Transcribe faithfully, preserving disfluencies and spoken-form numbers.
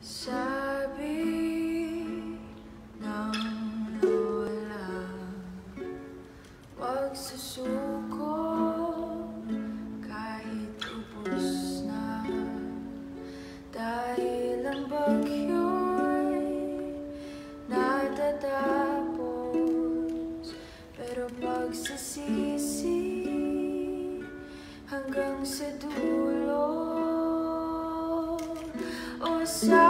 Sabi ng lola, wag susuko kahit ubos na, dahil ang bagyo'y natatapos, pero pagsasisi hanggang sa dulo. O sa